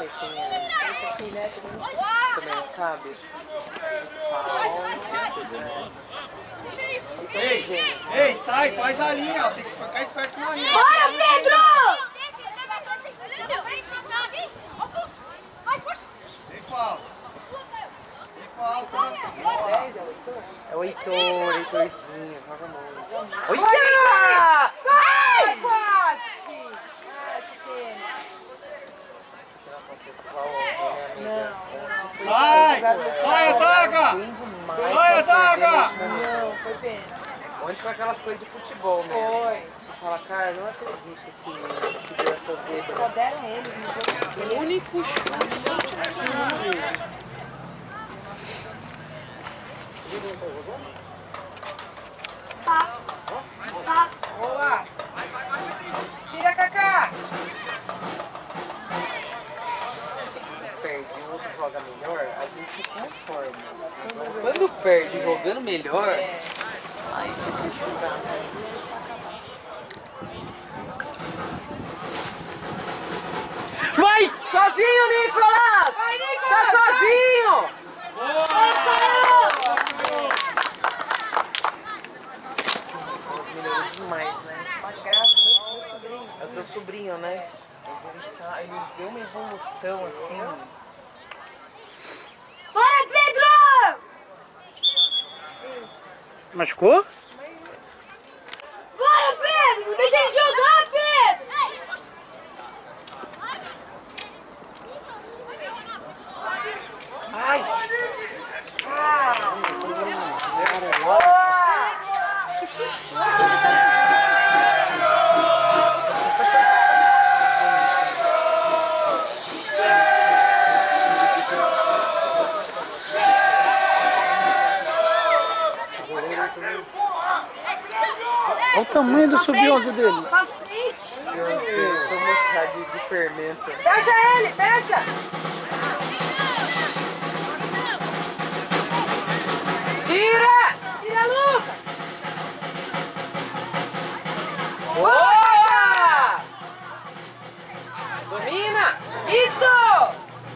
sei quem é. Esse aqui, né? Também não sabe? Ei, sai, faz a linha, ó. Tem que ficar esperto na linha. Bora, Pedro! Tem falta. Tem falta. É o Heitorzinho, vagabundo. Olha! Ai, quase! Sai! Sai a zaga! Sai a zaga! Não, foi pena. Onde foi aquelas coisas de futebol mesmo? Foi. Você fala, cara, eu não acredito que deu essa zebra. Só deram eles no jogo inteiro. O único chute. Boa! Tira, Kaká! Perde e o outro joga melhor, a gente se conforma. Mas quando perde jogando melhor, aí você puxa o braço. Vai! Sozinho, Nicolas! Vai, Nicolas! Tá sozinho! Boa! Demais, né? Uma graça, meu sobrinho. É o teu sobrinho, né? Mas ele deu uma evolução assim. Bora, Pedro! Machucou? Bora, Pedro! Deixa ele jogar, Pedro! Ai! Que susto! Olha o tamanho do sub-11 dele. Pra frente! Tomou chá de fermento. Fecha ele, fecha! Tira! Tira, Lucas! Boa! Domina! Isso!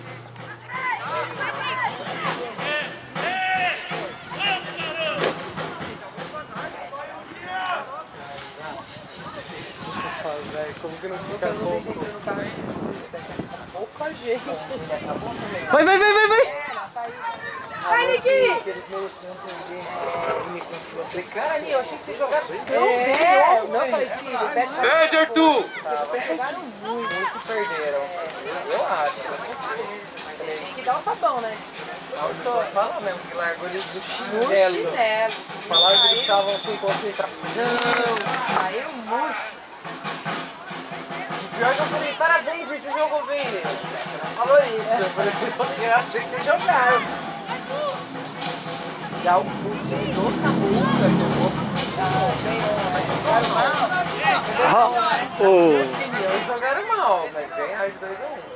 Como que não fica Eu não bom? deixei entrar no carro assim. Pouca gente. Vai, vai, vai, vai, vai. É, na saída. Vai, Niki! Eles mereciam perder. Eu falei, cara, ali, eu achei que vocês jogaram É, não falei, filho, pede pra Pede, Arthur! vocês jogaram muito. muito e perderam. Eu acho. Tem que dar um sabão, né? Fala mesmo que largou eles do No chinelo. chinelo. Falaram que eles estavam sem concentração. Saíram murcho. Pior que eu falei, parabéns, esse jogo bem. Falou isso. Eu falei, eu achei que vocês jogaram. Já o time do Samuca jogou. Eles jogaram mal, mas ganharam de 2-1.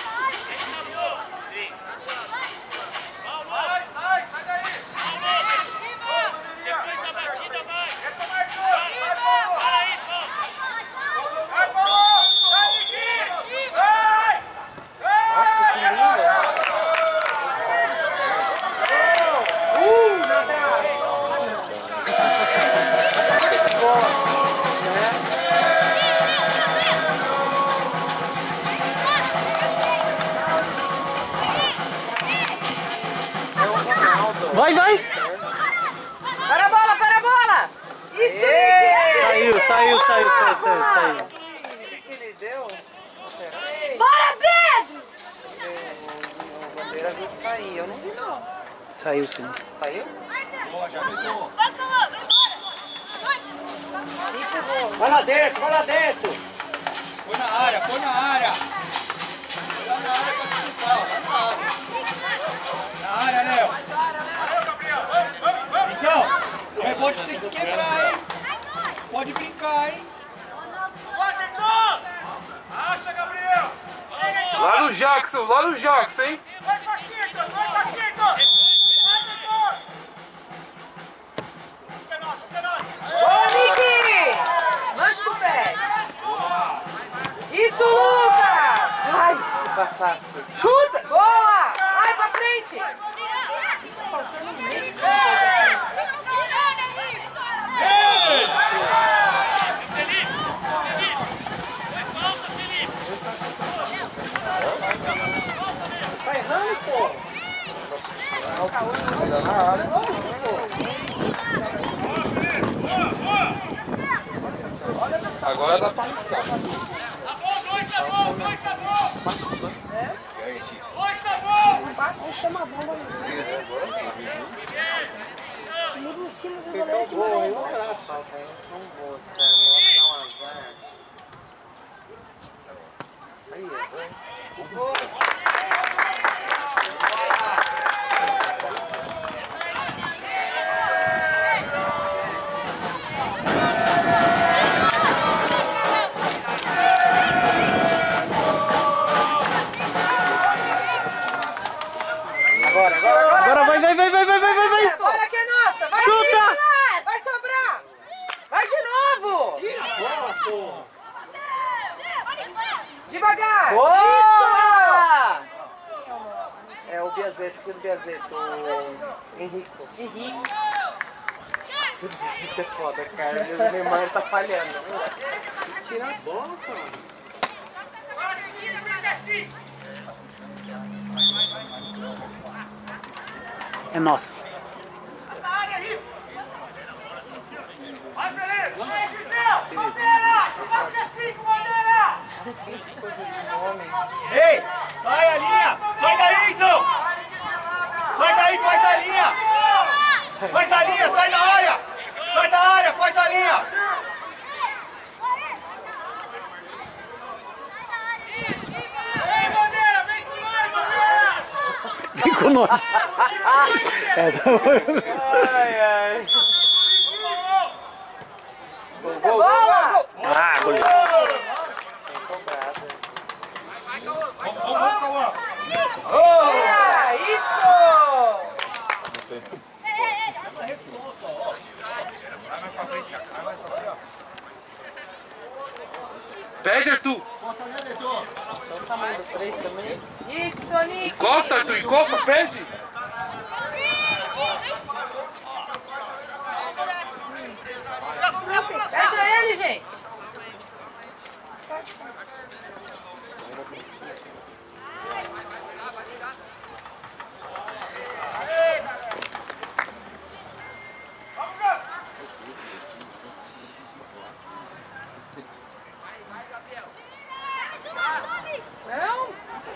Nossa, que lindo! Vai, vai! Para a bola, para a bola! Isso, Saiu, saiu, saiu, saiu, saiu, saiu. O que ele deu? Bora, Pedro! O bandeira viu sair, eu não vi não. Saiu sim. Saiu? Boa, já pegou. Vai lá dentro, vai lá dentro! Põe na área, põe na área. Põe na área pra disputar, ó. Na área, Léo. Atenção, o rebote tem que quebrar, hein? Pode brincar, hein? Acha, Gabriel! Lá no Jackson, hein? Vai, Pacheco! Vai, Pacheco! Boa, Niki! Lanche do pé! Isso, Lucas! Ai, passasse. Chuta! Boa! Vai pra frente! Faltando um meio. Tá errando, pô. Agora dá pra arriscar. Tá bom, dois tá bom, dois tá bom. Dois tá bom. Aí chama a bomba mesmo em cima do goleiro que Boa, mandou. e o braço. Falta aí, são boas, cara. Na hora de dar um azar. Aí, Agora. Agora vai. Olha que é nossa! Vai, Chuta! Nicolas! Vai sobrar! Vai de novo! Tira a bola, pô. Devagar! boa! É o Biazeto, filho do Biazeto, o Henrico. Filho do Biazeto é foda, cara. Meu Neymar tá falhando. Tira a bola, cara. É nossa. Vai, Felipe. Vai, Gisel. Bandeira. Bate assim com bandeira. Ei, sai a linha! Sai daí, Izão! Sai daí, faz a linha! Faz a linha, sai da área! Sai da área, faz a linha! Vem, bandeira. Vem com nós, bandeira. Vem com nós. Essa foi... Ai. Gol. Ah, goleiro. Vamos, Cauã! Isso! Pede, Arthur. Só o tamanho do 3 também. Isso, Nico! Encosta, Arthur. Encosta, pede. Fecha ele, gente! Não!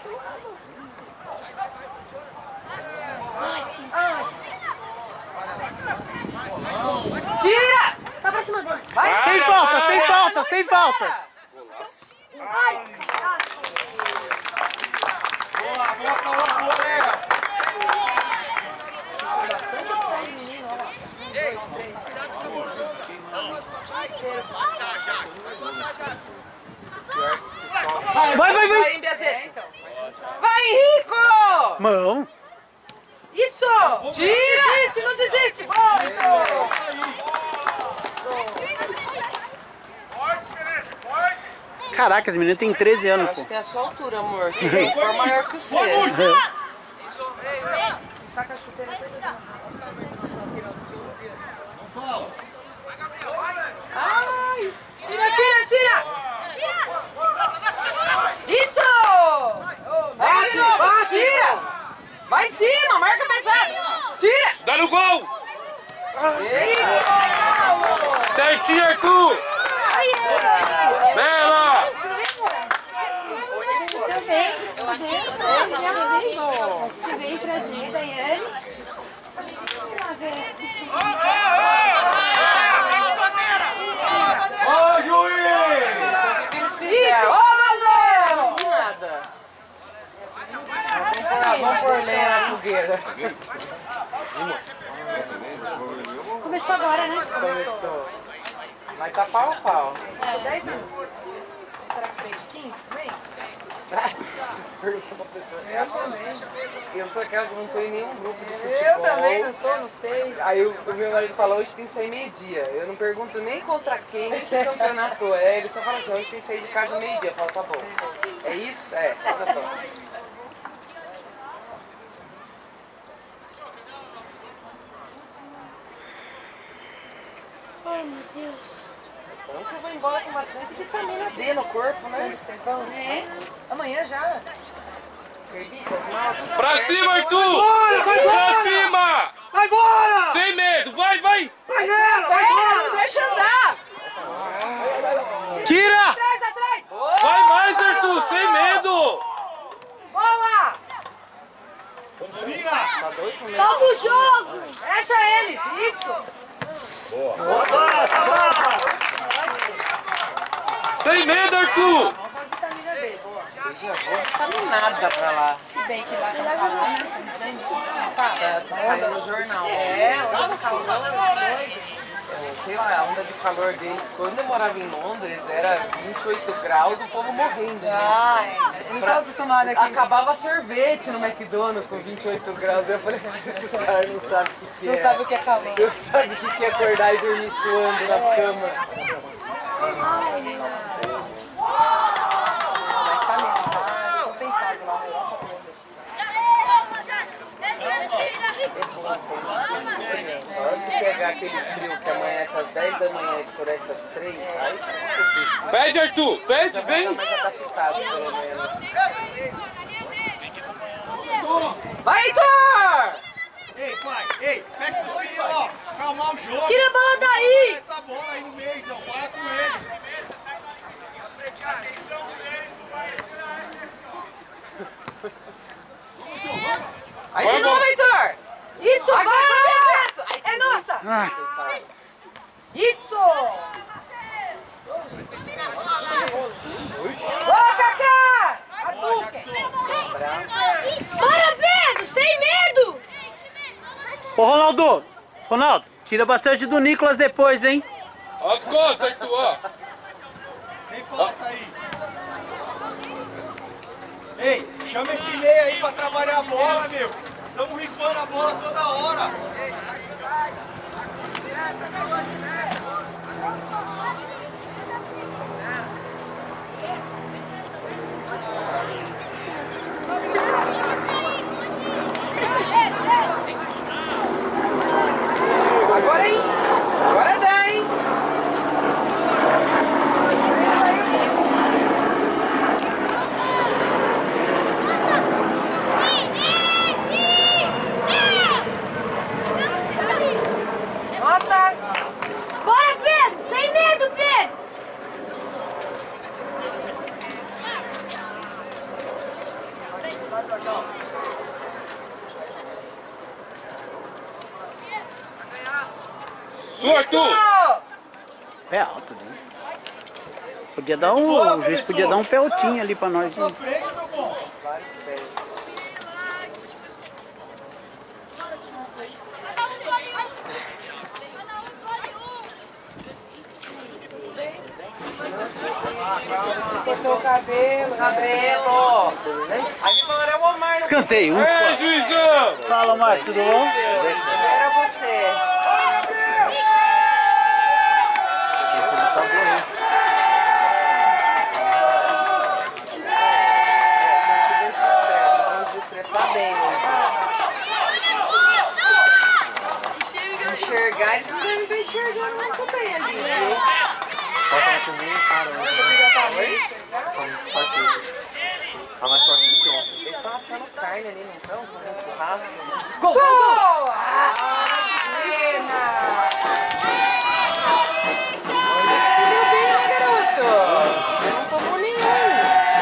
Tira! Tá pra cima dele. Vai! Sem falta. Ai, caralho. Boa, Cauã, boa, Lega! Vai. Vai, Biazeto! Vai, Henrico! Mão. Isso! Tira! Não desiste! Bom! Forte, Felipe. Forte. Caraca, esse menino tem 13 anos, Acho pô. que tem a sua altura, amor. Se for maior que o seu. Taca a chuteira aí. Ai! Tira! Isso! Bate! Tira! Vai em cima, marca pesado! Tira! Dá no gol. Isso! Certinho, Arthur. Bela. Também. Eu acho que você veio trazer, Daiane. Ô, juiz! Isso! Ô, Mandão! Não vi nada. Vamos pôr lenha na fogueira. Começou agora, né? Começou. Mas tá pau a pau. 10 minutos. Será que 3 de 15 também? você pergunta pra pessoa. Eu também. Eu sou aquela que não tô em nenhum grupo de futebol. Eu também não tô, não sei. Aí o meu marido fala, hoje tem que sair meio-dia. Eu não pergunto nem contra quem, nem que campeonato é. Ele só fala assim, hoje tem que sair de casa meio-dia. Eu falo, tá bom. É isso? É, tá bom. Ai, meu Deus. Então que eu vou embora com bastante vitamina D no corpo, né? Vocês vão? É? Amanhã já. Perdidas, mal, tudo Pra certo. cima, Arthur! Bora, vai embora! Pra cima! Vai embora! Sem medo, vai, vai! Vai nela, vai Não embora! deixa andar! Tira! Atrás, atrás! Vai mais, Arthur, sem medo! Boa! Domina! Tá dois no meio. Toma o jogo! Fecha eles! Isso! Sem medo, Arthur! Vamos pra vitamina D, boa. Eu já vou vitaminada pra lá. Se bem que lá tá calor, né? Tá dizendo? Tá. Tá saindo no jornal. É, onda do calor, doido. Sei lá, a onda de calor deles, quando eu morava em Londres, era 28 graus, o povo morrendo. Né? Ai, eu não tô acostumada aqui. Acabava sorvete no McDonald's com 28 graus. Eu falei, esses caras não sabem o que Não é. sabe o que é calor. Não sabe o que é acordar e dormir suando na cama. Mas tá mesmo, tá compensado lá na Europa toda. Só hora que pegar aquele frio que amanhece às 10 da manhã e escurece às 3, aí tá tudo. Pede, Arthur, pede, Já vai vem! estar mais adaptado, pelo menos. Vai, Heitor! Ei, pai, ei, pega os meninos, ó, calmar o jogo. Tira a bola daí! Essa bola aí no meio, Zão, para com eles. Aí de novo, Heitor! Isso, vai! É nossa! Ah, Isso! Boa, Kaká! Hadouken! Bora, Pedro! Sem medo! ô Ronaldo! Ronaldo, tira bastante do Nicolas depois, hein? As costas, Arthur, ó! Sem falta aí. Ei, chama esse meio aí pra trabalhar a bola, meu. Estamos rifando a bola toda hora. Agora, hein? Agora dá, hein? Nossa! Bora, Pedro! Sem medo, Pedro! Sua, Arthur! É alto, né? Podia dar o juiz podia dar um peltinho ali pra nós. Na Hein? frente, meu bom. Vários pés. Cortou o cabelo. Cabelo! Aí me falaram, é o Omar. Escanteio, É, juizão! Fala, Marcos, tudo bom? Era você. Vamos desestressar bem, né? Enxergar, eles não devem estar enxergando muito bem ali, viu? Falta comigo, cara. Oi? Forte. Tá mais forte do que ontem. Eles estão assando carne ali, não estão? Fazendo churrasco. Gol, gol, gol! Boa! Pena! Você defendeu bem, né, garoto? Você não tomou nenhum.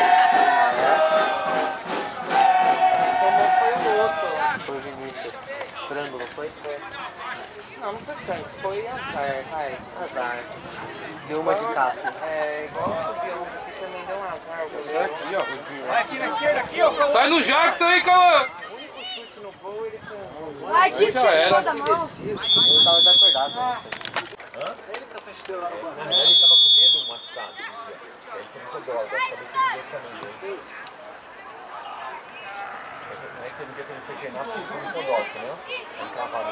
Tomou foi o outro. Foi o Vinícius. Frango, não foi? Não, não foi frango, foi azar, vai. Azar. Deu uma de caça. É, igual subiu uns aqui também deu um azar. O goleiro. Aqui, ó. Vai aqui na esquerda, aqui, ó. Sai no Jackson aí, Cauã! O único chute no gol, ele foi um gol. Ai, tira Já era. a da mão. Eu tava desacordado ontem. Ele tava com o dedo machucado. Ele tem muita droga, talvez ele também. teve que ele foi treinar porque foi um podólogo, entendeu? Ele cavalo.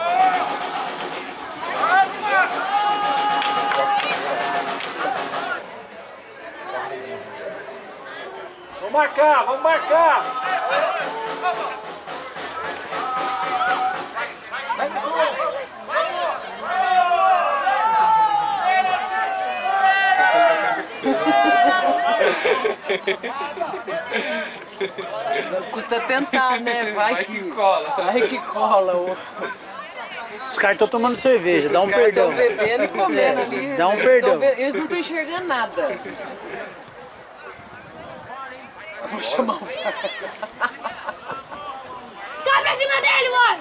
Vamos marcar, vamos marcar! Custa tentar, né? Vai que cola. Vai que cola. Os caras estão tomando cerveja, dá um perdão. Os caras estão bebendo e comendo ali. Dá um perdão. Eles não estão enxergando nada. Eu vou chamar um... Cai pra cima dele, mano!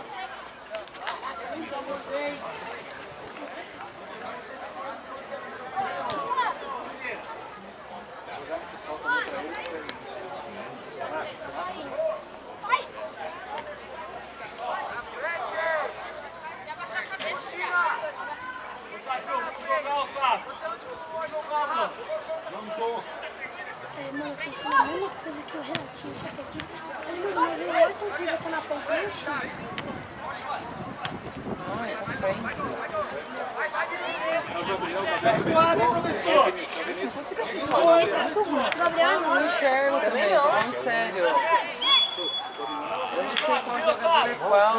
Mano, pensei na mesma coisa que o Renatinho, só que aqui ele não veio lá com o que tá na frente nem o X. Ai, na frente. Gabriel, Não enxergo também, tô falando sério. Eu não sei qual jogador é qual.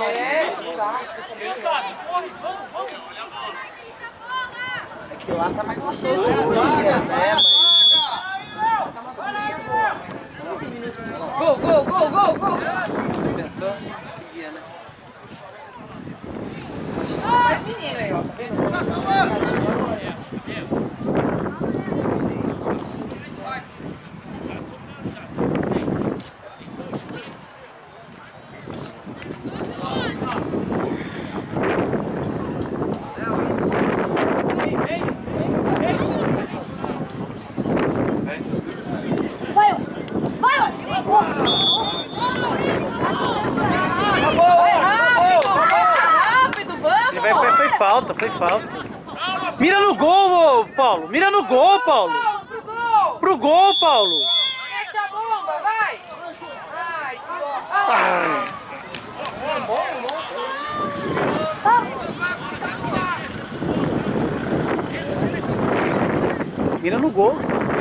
É que lá tá mais gostoso de dia, né? Gol, gol, gol, gol, gol! Você pensou? Podia, né? Mais menino aí, ó. Tá vendo? Foi falta. Mira no gol, Paulo. Mira no gol, Paulo. Pro gol! Pro gol, Paulo. Mete a bomba, vai! Ai, que ó. Mira no gol.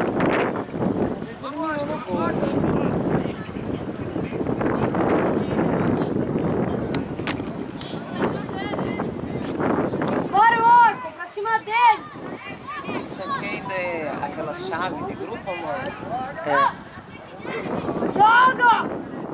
Isso aqui ainda é aquela chave de grupo, amor? É. Joga!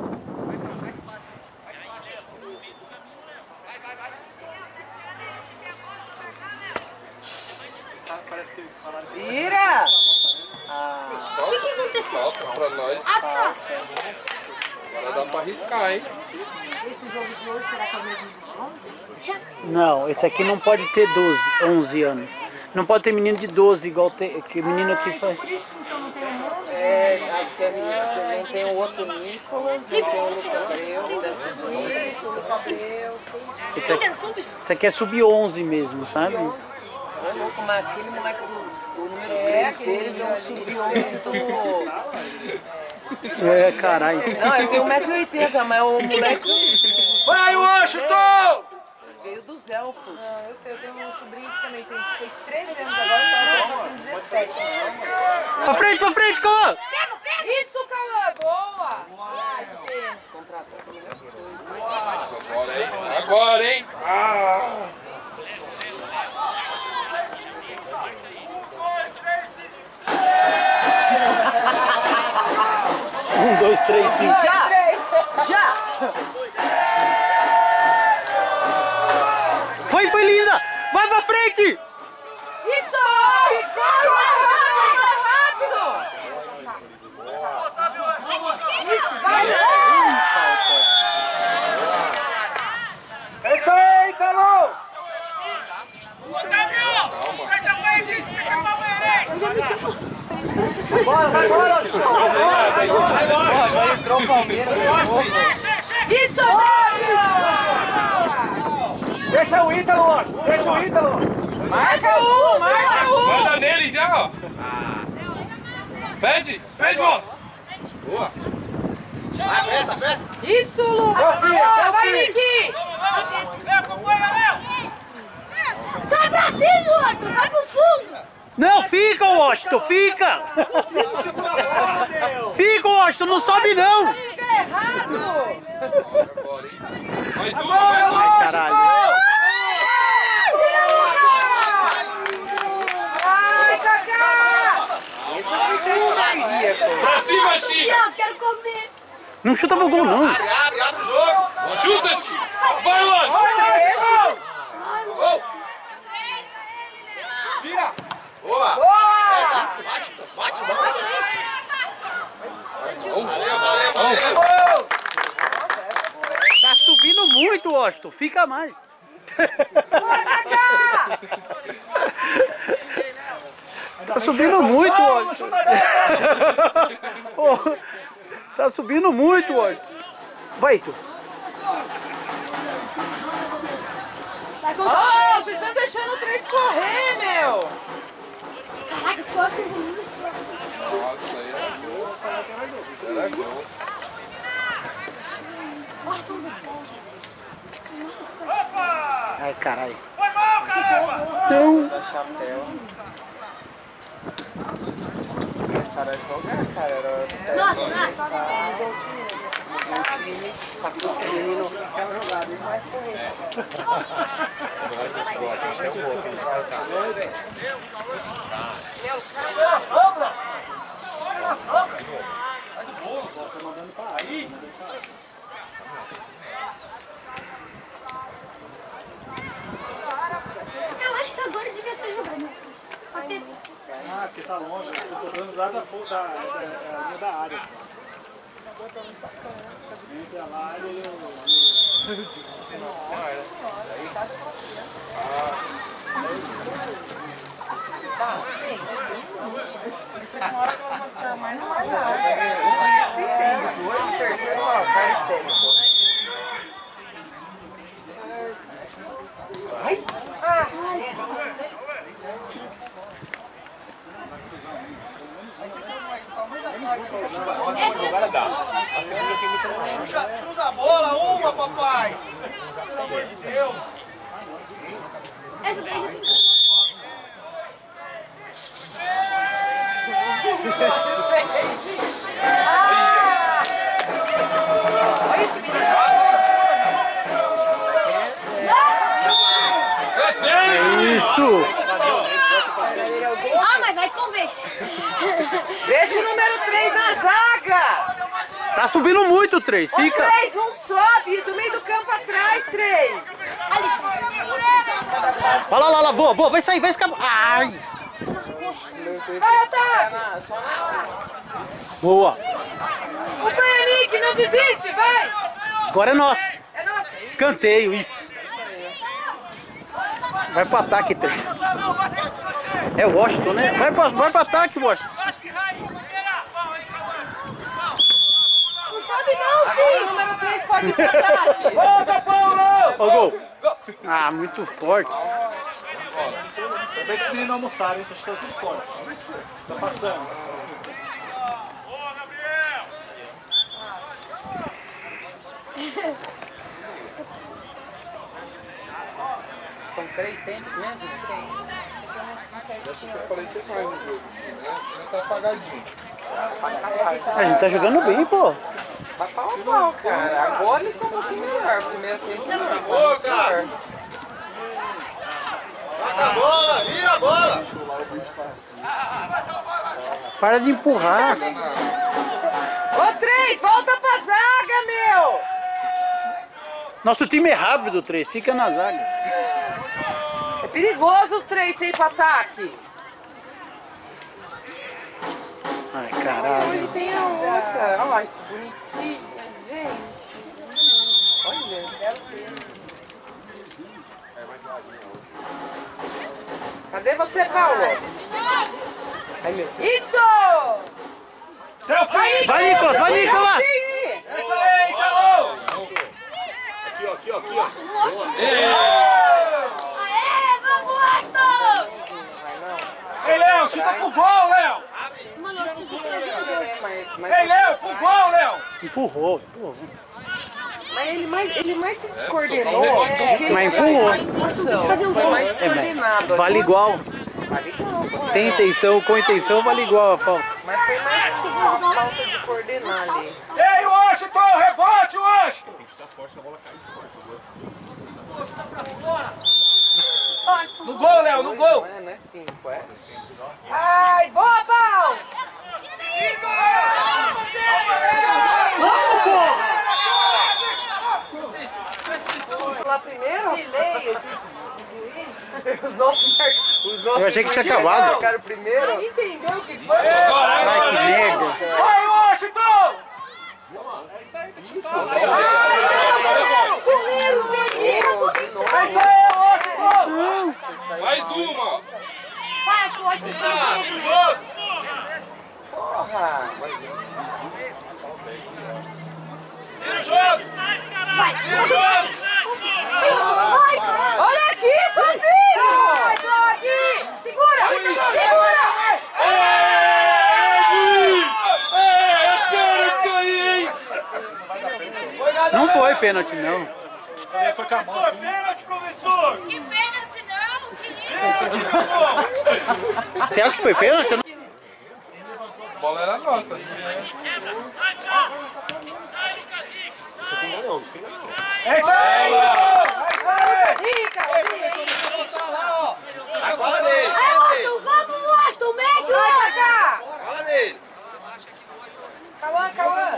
Vira! O que aconteceu? Falta pra nós. Ah, tá. Agora dá pra arriscar, hein? Esse jogo de hoje será que é o mesmo de ontem? Não, esse aqui não pode ter 11 anos. Não pode ter menino de 12, igual que menino aqui faz. Por isso que então não tem um monte de... Acho que também tem o outro Nicolas, tem o Lucas Abreu, Isso, o Lucas Abreu. Esse aqui é sub-11 mesmo, sabe? É louco, mas aquele moleque do número 3 deles é um sub-11 do... É, caralho. Não, eu tenho 1,80 m, mas o moleque Vai, Washington! veio dos elfos. Não, eu sei, eu tenho um sobrinho que também fez 13 anos agora, só tem 17. Pra frente, Cauã! Isso, Cauã! Boa! Ai, que pena. Agora, hein? Ah! 1, 2, 3, 5. Já! Foi linda! Vai pra frente! Isso! Rápido! Isso, vai! Essa aí, Calou! Agora entrou o Palmeiras de novo. Isso! Deixa o Ítalo, ó! Deixa o Ítalo! Marca um! Manda nele já, ó! Pede, moço! Boa! Vai, Aperta, aperta. Isso, Lucas! Boa, vai, Nick! Sai pra cima, Washington! Vai pro fundo! Não, fica, Washington, fica! Fica, Washington, não sobe não! Fica errado! Mais um, mais um. Caralho. Ai, Cacá! Esse foi triste cardíaco. Pra cima, Chica. Não, quero comer! Não chuta pro gol, não. Abre o jogo. Chuta, Chica. Vai, Luan. Gol. Vira. Boa. Bate. Valeu. Tá subindo muito, Washington. Fica mais. Tá subindo muito, Washington. Oh, tá subindo muito, Washington. Vai, tu. Vai com Oh, vocês estão deixando o 3 correr, meu! Caraca, só que bonito. Nossa, aí era gol. Washington do céu. Ai, caralho. Foi mal, caramba! Então, Da chapéu. Começaram a jogar, cara. Era Nossa, um time pra que os meninos ficaram jogados e mais correr. eu acho que agora devia ser jogando. Ah, porque tá longe, eu tô dando lá da linha da área. Entre a área e Mas não é nada. Se tem dois terceiros, ó, cara histérico. Cruza a bola, uma, papai. Pelo amor de Deus. Essa daí já tem. Olha esse menino. isso. Ah, mas vai convencer. Deixa o número 3 na zaga! Tá subindo muito o 3, O fica. 3 não sobe, do meio do campo atrás, 3! Olha lá, boa, vai sair, vai escapar. Ai, Vai, Otávio! boa. Acompanha, Nick, não desiste, vai! Agora é nosso. É nosso! Escanteio, isso. Vai pro ataque, 3. É o Washington, né? Vai pro ataque, Washington. Não sabe não, Agora o filho. número 3 pode ir pro ataque! Volta, Paulo! Ó o gol. Ah, muito forte. ainda bem que os meninos almoçaram, então estão tudo fora. Tá passando. Boa, Gabriel! São 3 tempos mesmo? 3. Acho que apareceu mais no jogo. Já tá apagadinho. A gente tá jogando bem, pô. Tá pau a pau, cara. Agora eles estão um pouquinho melhor. Primeiro tempo não. Boa, cara. Taca a bola, vira a bola. Para de empurrar. Ô, 3, volta pra zaga, meu! Nosso time é rápido, 3. Fica na zaga. É perigoso o 3 sem ir pro ataque! Ai, caralho. Ele tem a outra. Olha que bonitinha, gente. Olha. Cadê você, Paulo? Ai, meu. Isso! Vai, Nicolas, vai, Nicolas. Isso aí, Calou! Aqui, ó. Aê, vamos, Aston! Ei, Léo, chuta pro gol, Léo! Mano, eu tenho que fazer um gol. Mas Ei, Léo, pro gol, Léo! Empurrou. Mas ele mais se descoordenou do que Mas empurrou. a intenção. Foi mais descoordenado. Vale igual. Vale igual. Sem intenção, com intenção, vale igual a falta. Mas foi mais que uma falta de coordenar ali. Ei, Washington, rebote, Washington! No gol, Léo, no gol! Não é 5, é? Ai, boa, Paulo! Vamos, porra! Lá primeiro? Delay, esse Os nossos Eu achei que tinha acabado. marcaram primeiro. entendeu o que foi? Ai, que merda. Vai, Washington! É isso aí, Washington! Mais uma! Vai, acho que o Washington Vira o jogo! Porra! Vira o jogo! Vira o jogo! Olha aqui, sozinho! Vai, Doug! Segura! Segura! Não foi pênalti, não. Professor, pênalti, professor! Que pênalti não, Pênalti, professor! Você acha que foi pênalti? A bola era nossa. É isso aí! Zica! Agora nele! Vamos, Washington! Mete, Washington! Fala nele! Cauã!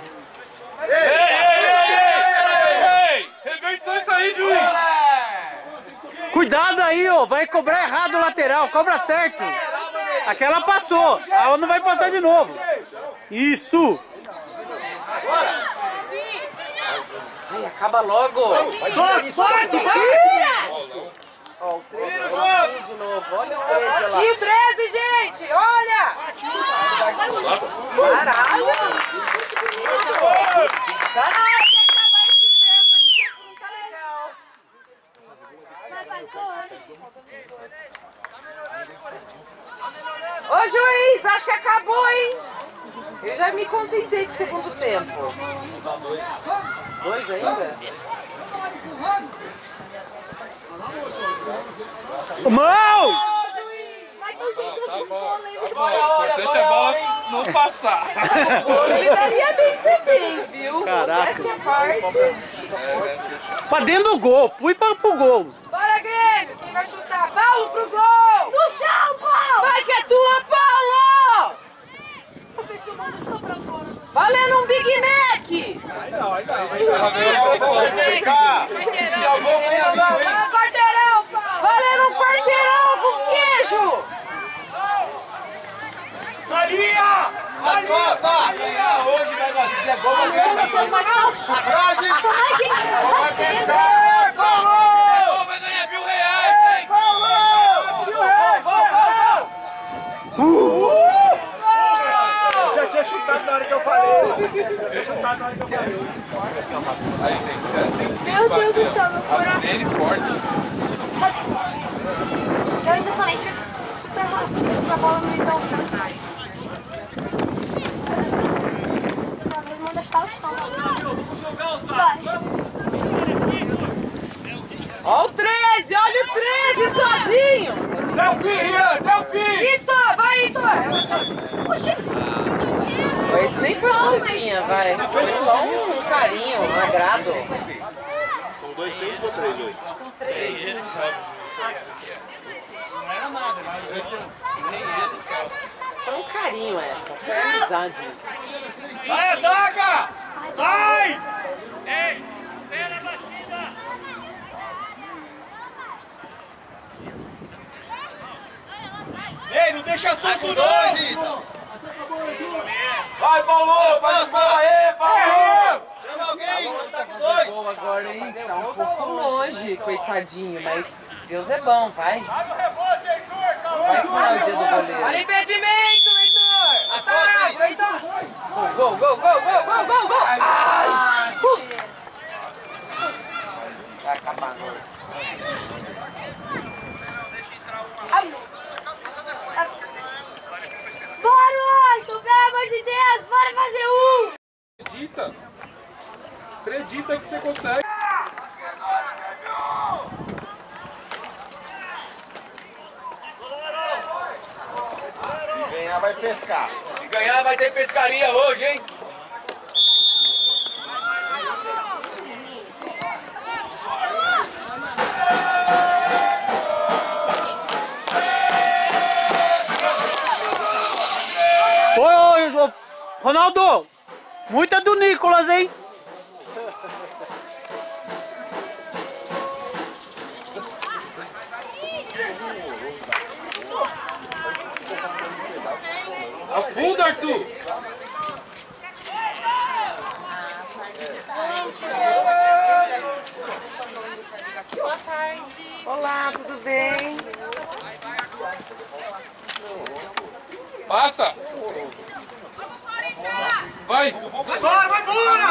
Ei! Reversão isso aí, juiz! Cuidado aí, ó. Vai cobrar errado o lateral. Cobra certo. Aquela passou. A outra não vai passar de novo. Isso. Ai, acaba logo! Ó, o 13 Vira o jogo! de novo. Olha o 13 lá. E o 13, gente! Olha! Caralho! Tá na hora de acabar esse tempo não tá legal. Ô juiz, acho que acabou, hein? Eu já me contentei com o segundo tempo. 2 ainda? Mão! Vai com o jeito Tá do bom, vôlei. tá bom. O importante é a bola não passar. Ele daria bem também, viu? Caraca. Essa parte. Pra dentro do gol. Fui pro gol. Bora, Grêmio! Quem vai chutar? Paulo pro gol! No chão, Paulo! Vai que é tua, Paulo! Você chamando o chão pra fora. Valendo um Big Mac! Vai, quarteirão, Paulo! Valendo um quarteirão com queijo! Na linha! Nas costas! Hoje vai fazer gol, vai ganhar. Atrás! Vai pescar! Vai ganhar R$1.000, hein? Já tinha chutado na hora que eu falei. Aí tem que ser assim. Meu Deus do céu, meu coração. Assim ele forte. Eu ainda falei, chuta rápido pra bola não ir tão pra trás. Manda chutar o chão. Vai. Ó o 13, olha o 13 sozinho! Delfim! Isso, vai, Heitor! Oxi! Esse nem foi mãozinha, vai. Foi só um carinho, um agrado. São 2 tempos ou 3 hoje? São 3. Ele sabe. Foi um carinho essa, foi amizade. Sai a zaga! Sai! Ei, espera a batida! Ei, não deixa solto não! Vai, Paulo! Faz bola aí, Paulo! Chama alguém, tá com 2! Gol agora, hein? Tá um pouco longe, coitadinho, mas Deus é bom, vai. Vai que não é o dia do goleiro. Olha o impedimento, Heitor! Atrás, Heitor! Gol, gol, gol, gol, gol, gol, gol! Ai! Vai acabar agora. Bora, Washington! Pelo amor de Deus! Bora fazer um! acredita. Acredita que você consegue. Se ganhar vai pescar. Se ganhar vai ter pescaria hoje, hein? Ô, Ronaldo, muita do Nicolas, hein? Afunda, Arthur! Boa tarde. Olá, tudo bem? Passa! Vai! Bora, vai embora!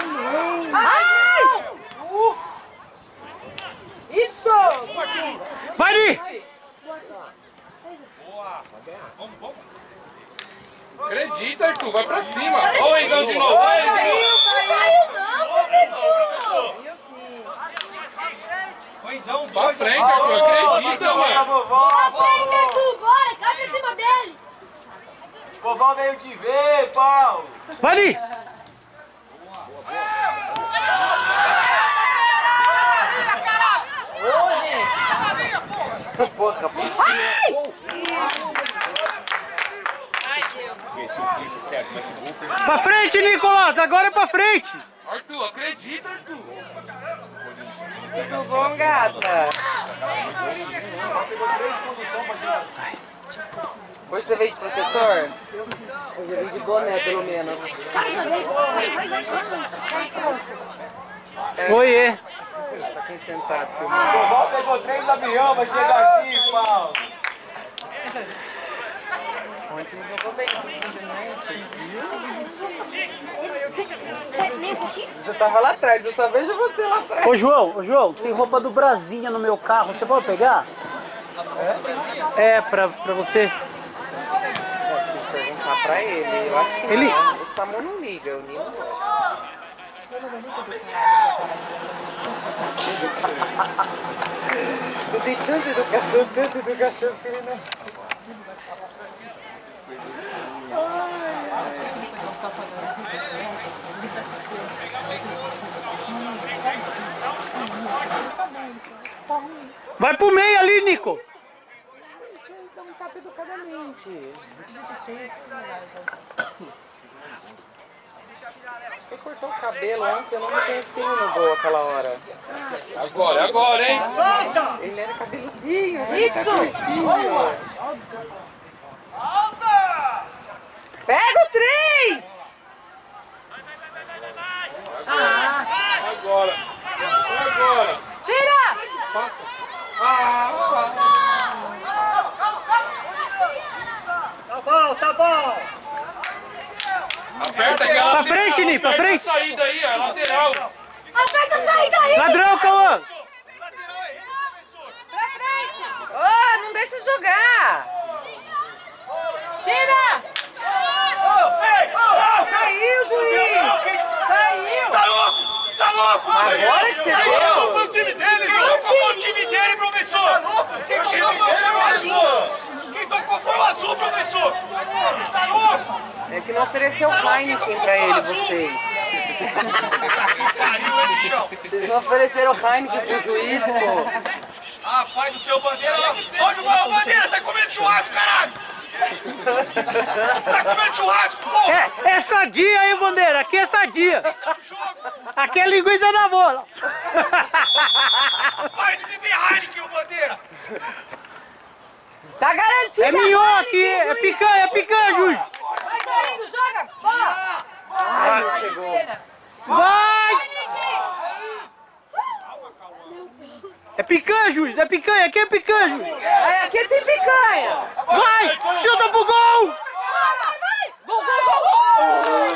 Ai! Isso! Vai, Ni! Acredita, Arthur! Vai pra cima! Ó o Enzão de novo! Vai, Enzão, pra frente, Arthur! Acredita, mano! Pra frente, Arthur, bora, cai pra cima dele. Vovó veio te ver, Paulo! Vai, Ni! Porra, Pra frente, Nicolas! Agora é pra frente! Arthur, acredita, Arthur! tudo bom, gata? Hoje você veio de protetor? Hoje eu vim de boné, pelo menos. Oiê! Tá aqui sentado, filmando. Vovó pegou 3 aviões pra chegar aqui, Paulo! Ontem não jogou bem. Você tava lá atrás, eu só vejo você lá atrás. Ô, João, tem roupa do Brasinha no meu carro, você pode pegar? É, pra você. Você tem que perguntar pra ele, eu acho que Ele... não. O Samu não liga, o Nino gosta. Eu dei tanta educação que ele não... Vai pro meio ali, Nico! Isso aí, dá um tapa educadamente. Você cortou o cabelo ontem, eu não me conheci no gol aquela hora. Agora, hein? Solta! Ele era cabeludinho. Isso! Boa! Pega o 3! Agora! Tira! Passa! Tá bom! Aperta aquela Pra frente, Ni, pra frente! saída aí, ó, lateral! Aperta a saída aí. Ladrão, Cauã! Lateral é esse, professor! Pra frente! Ô, não deixa jogar! Tira! Ei! Saiu, juiz! Saiu! Tá louco? Tá louco? Agora que você deu! O time dele! Quem tocou o time dele, professor? Quem tocou foi o azul! Quem tocou foi o azul, professor! Tá louco? É que não ofereceu Heineken pra ele, vocês. Pariu, ele chão! Vocês não ofereceram Heineken pro juiz, pô. Ah, pai do seu Bandeira lá! Onde o Bandeira? Tá comendo churrasco, caralho! Tá comendo churrasco, porra! É sadia, hein, Bandeira? Aqui é sadia! Aqui é linguiça da bola! Pai de beber Heineken, o Bandeira! Tá garantido! É mignon aqui! É picanha, juiz! Vai saindo, joga. Bora. Ai, não chegou. Vai! É picanha, juiz! É picanha! Aqui é picanha, juiz! Ai, aqui tem picanha! Vai! Chuta pro gol! Gol, gol, gol!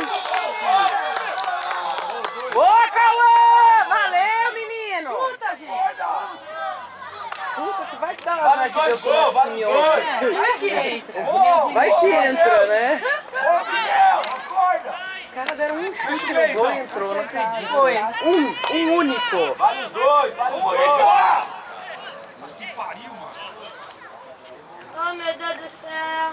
Boa, Cauã! Valeu, menino! Puta, gente. Puta, que vai que dá uma Vai, que deu com esse time vai, ontem. Vai que entra. Vai que entra, né? Ô, Miguel, acorda! caras deram um chute no gol e entrou, não acredito. Foi. Um único. Vale os dois, vale os dois. Que pariu, mano. Oh, meu Deus do céu.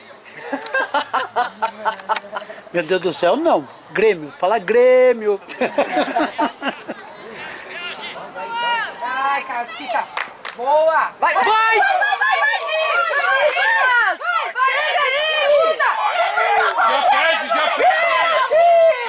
Meu Deus do céu, não. Grêmio, fala Grêmio. Ai, Caspica. Boa. Vai, vai. Vai! Já perde!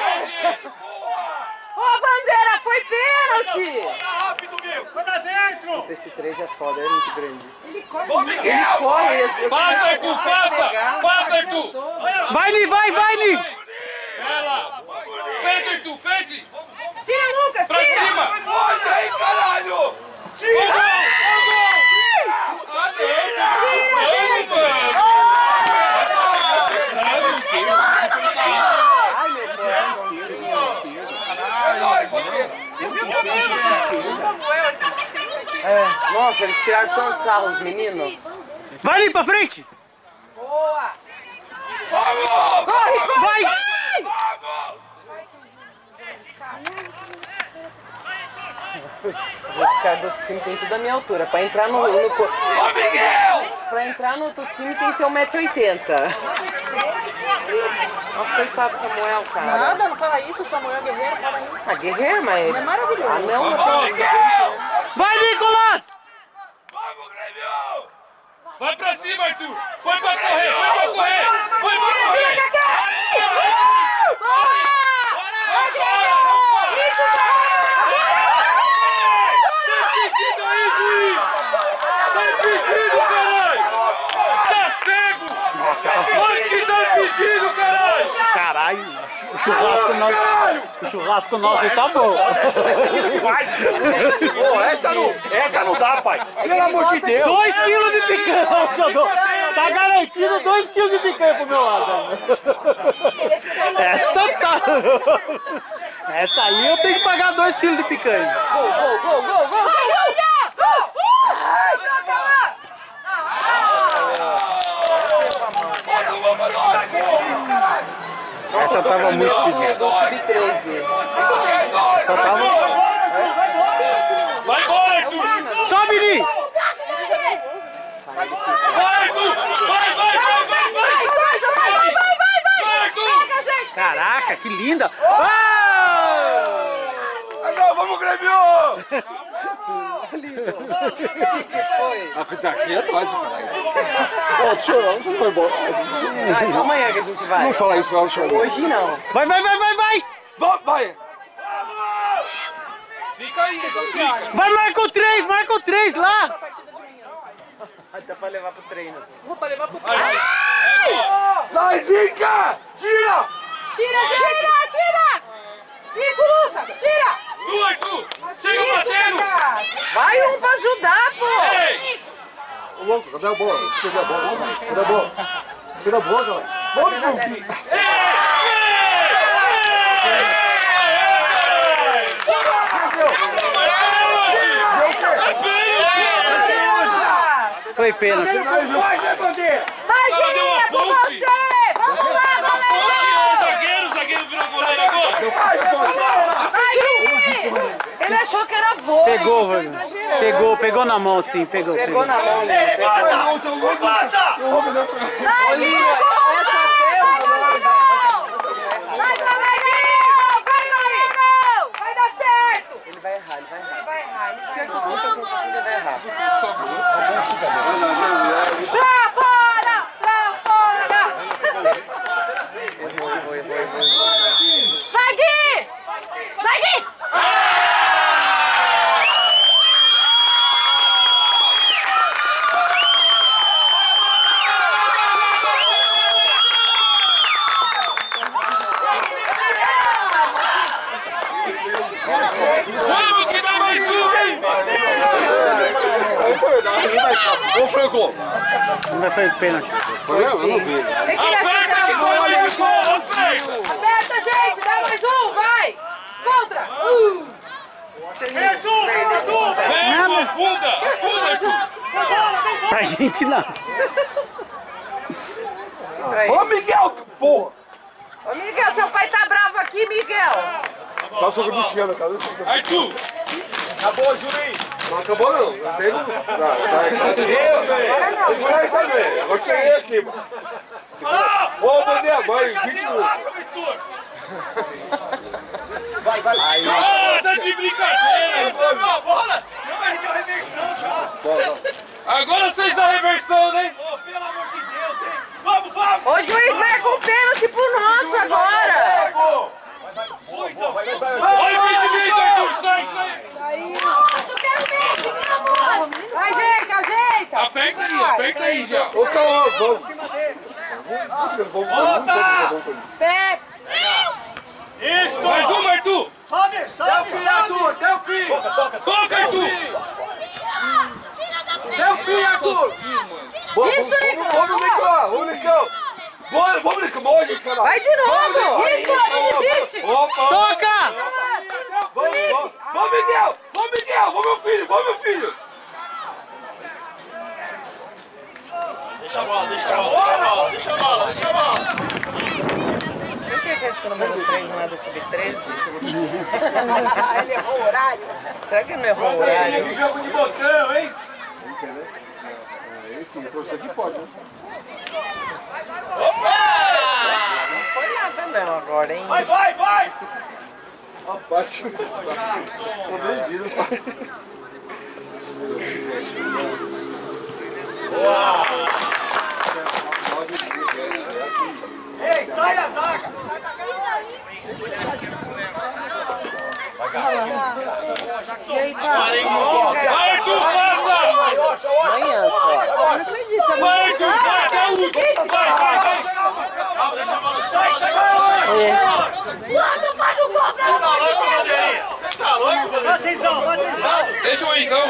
Ô, Bandeira, foi pênalti! Tá rápido, meu. Vai lá dentro. Esse 3 é foda, é muito grande. Ô, Miguel. Corre, Passa, Arthur, passa! Passa, Arthur! Vai, Ni, vai, Ni! Vai lá! Pede, Arthur, pede! Tira, Lucas, Pra tira! cima! Olha aí, caralho. Tira! É, nossa, eles tiraram tanto sarro, os meninos. Vai, Ni, pra frente! Boa! Vamos! Corre, corre! Vai! Os caras do outro time tem tudo a minha altura. Pra entrar no Ô, Miguel! pra entrar no outro time tem que ter 1,80 m. Nossa, coitado do Samuel, cara. Nada, não fala isso, Samuel Guerreiro, para aí. Ah, guerreiro, mas... Ele é maravilhoso. Ah, não, mas... Ô, Miguel! Vai, Nicolas! Vamos, Grêmio! Vai pra cima, Arthur! Foi pra correr! Foi pra correr! Foi pra correr! Tá cego! Onde que tá impedido, caralho? Caralho, o churrasco nosso tá bom. Pô, essa não dá, pai. Pelo amor de Deus. 2 quilos de picanha, Jodô. Tá garantido 2 quilos de picanha pro meu lado. Essa tá... Essa aí eu tenho que pagar 2 quilos de picanha. Gol, gol, gol, gol, gol, gol! Essa tava muito pedida. Do Sub-13. Essa tava... Vai embora, Arthur! Sobe, Ni! Vai, Arthur! Vai, Arthur! Caraca, que linda! Não, vamos, Grêmio! Aqui é nóis, caralho. Ó, deixa eu não foi bom. Ah, é só amanhã que a gente vai. Não fala isso, não, deixa eu Hoje não. Vai! Vai! Fica aí, fica! Vai, marca o 3 lá! Dá pra levar pro treino. Vou pra levar pro treino. Sai, Zica! Tira! Tira, gente! Tira! Isso, Lúcia! Tira! Sua, Arthur! Chega Isso, batendo! cara! Vai um pra ajudar, pô! Ei! Ô, louco, cadê a bola? Cadê a bola? Cadê a bola? Cadê a bola, galera? Vamos, meu filho! Foi pênalti. Vai, Zé Bandeira! Vai, Ela deu uma Guinha, com ponte. você! Vamos lá, O zagueiro virou goleiro agora! Vai, Zé Bandeira! Vai, Guinha! Ele achou que era vôlei, Pegou, eles velho. estão exagerando. Pegou na mão, sim, pegou. Pegou na mão, né? Levanta! Vai, Guinha! Essa até Vai, Flamengo! Vai, Flamengo! Vai dar certo! Ele vai errar, ele vai errar. Vai errar, ele vai errar. Muita sensação que ele vai errar. Pra fora! Pra fora! Vai, Gui! Vai, Gui! Vamos que dá mais um! Ô, Franco! Não foi pênalti. Foi eu? Eu não vi. Aperta que sai mais um! Aperta! Aperta, gente! Dá mais um, vai! Contra! Vem, afunda! Afunda, Arthur! Pra gente nada. Ô, Miguel! Porra! Ô Miguel, seu pai tá bravo aqui, Miguel. Tá sobre o Luciano, cara. Arthur! Acabou, Julinho. Não acabou não. Não tem não. Vai também. Agora cheguei aqui, mano. Ô, Bandeira, vai. Cadê lá, professor? Vai. Ah, tá de brincadeira! Recebeu a bola? Não, ele deu reversão já. Agora vocês dão reversão, né? Ô, pelo amor de Deus, hein? Vamos! Ô juiz, marca um pênalti pro nosso agora. Olha o impedimento, Arthur! Sai! Vai, gente, ajeita! Aperta aí já! Ô, calma, vamos. Pepe! Isso! Mais uma, Arthur! Sobe, Arthur! Até o fim! Toca, Arthur! Até o fim, Arthur! Isso, Nicão! Vamos, Nicão! Vamos, Nicão! Morre, caralho! Vai de novo! Isso, não desiste! Opa! Toca! Vamos, Miguel! Vamos, meu filho! Deixa a bola! Tem certeza que o número 3 não é do Sub-13? Ele errou o horário. Será que ele não errou o horário? Que jogo de botão, hein? Esse aqui pode, né? Não foi nada não agora, hein? Vai! Bate. São 2 vidas, pai. Ei, sai a zaga! E aí, tá? Vai, Arthur, passa! Amanhã só. Eu não acredito, Vai, Arthur, vai até o último! Vai! Calma, deixa a bola! Sai! Quando faz o gol pra Tá louco, bandeirinha? Você tá louco, bandeirinha? Atenção! Deixa o Enzão!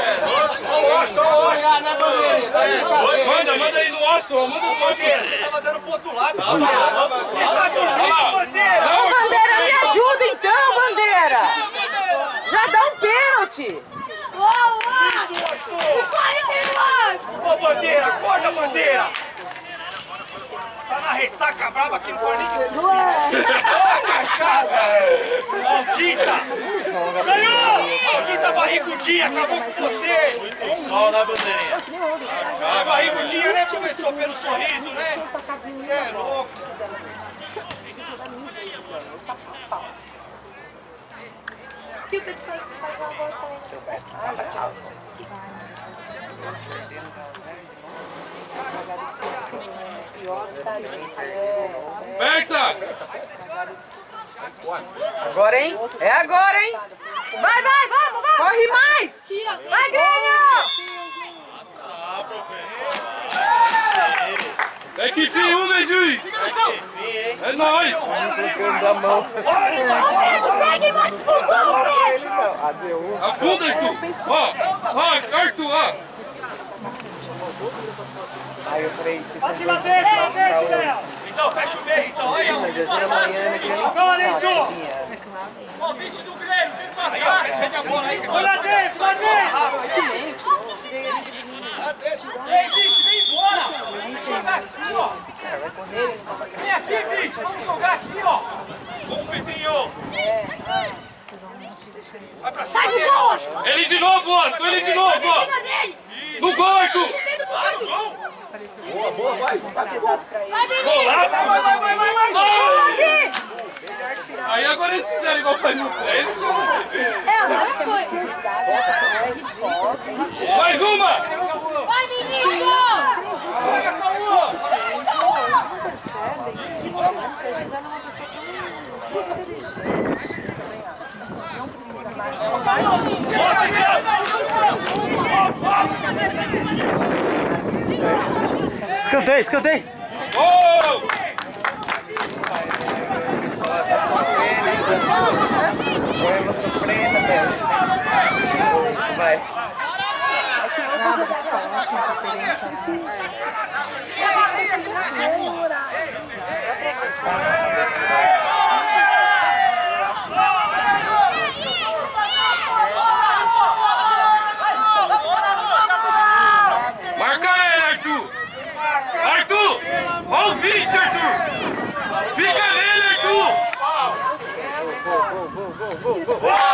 Manda aí no Astro, manda no Astro! Você tá mandando pro outro lado, você tá dormindo, bandeira! Ô, Bandeira, me ajuda então, Bandeira! Já dá um pênalti! Ô, bandeira, acorda, bandeira! Tá na ressaca brava aqui no Corinthians! Ô, cachaça! Maldita! Ganhou! Maldita barrigudinha, acabou com você! Sol na bandeirinha! A barrigudinha, né, professor? Pelo sorriso, né? Você é louco! Se o Pedro faz uma volta Aperta! Agora, hein? É agora, hein? Vai, vamos! Corre mais! Vai, Grêmio! É que fim, né, juiz? É nóis! Afunda, Arthur! Ó, Arthur, ó! Aí eu falei, se Aqui lá dentro, Léo! Rizão, fecha o meio, Rizão, olha aí! agora, Heitor! Convite do Grêmio, vem pra Aí, cá! ó, defende a bola aí! Olha lá dentro! Ei, Vite, vem embora! Vamos jogar aqui, ó! Vem aqui, Vite! Vamos jogar aqui, ó! Vamos, Pedrinho! Vai pra cima! Ele de novo, Astro! Ele de novo, ó! No gol, Arthur! Boa, vai. Golaço! Aí agora eles fizeram igual faz no treino. Mais uma! Vai, menino! Escanteio! Gol! Agora eu vou sofrer na Bélgica. Vai. Marca ele, Arthur! Arthur! Olha o Vite, Arthur! Fica nele, Arthur! Gol, gol, gol.